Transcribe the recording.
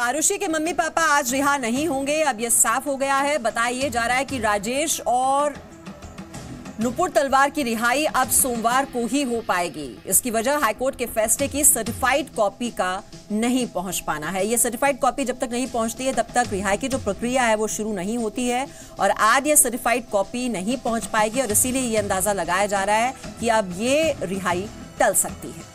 आरुषि के mummy papa आज रिहा नहीं होंगे, अब यह साफ हो गया है। बताया जा रहा है कि राजेश और नुपुर तलवार की रिहाई अब सोमवार को ही हो पाएगी। इसकी वजह हाईकोर्ट के फैसले की सर्टिफाइड कॉपी का नहीं पहुंच पाना है। यह सर्टिफाइड कॉपी जब तक नहीं पहुंचती है तब तक रिहाई की जो प्रक्रिया है वो शुरू नहीं होती है और आज ये सर्टिफाइड कॉपी नहीं पहुंच पाएगी और इसीलिए ये अंदाजा लगाया जा रहा है कि अब ये रिहाई टल सकती है।